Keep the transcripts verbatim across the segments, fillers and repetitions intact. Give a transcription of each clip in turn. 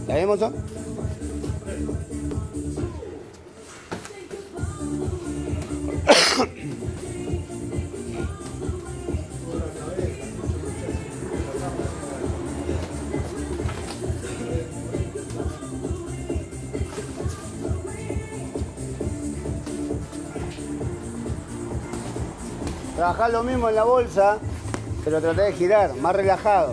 ¿Está bien, mozo? Trabajás lo mismo en la bolsa, pero tratá de girar, más relajado.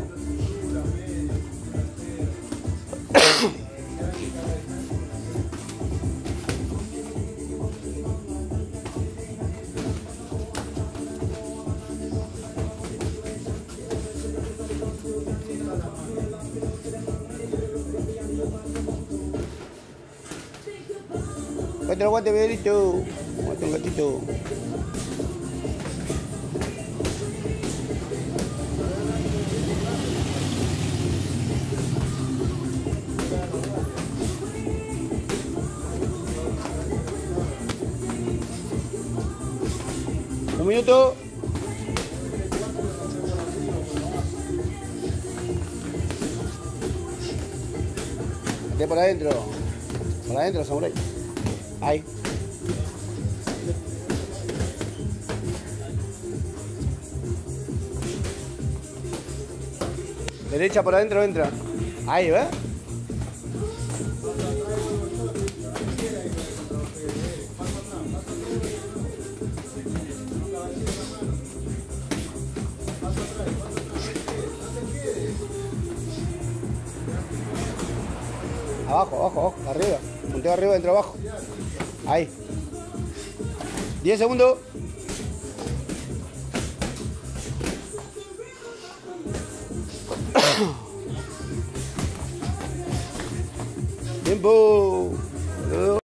Otro guante, Pedrito. Guante un gatito. Un minuto. Mete por adentro. Por adentro, samurai. Ahí. Derecha por adentro entra. Ahí, ¿ves? Abajo, abajo, abajo, arriba. Punteo arriba, dentro abajo. Ahí. diez segundos. Tiempo.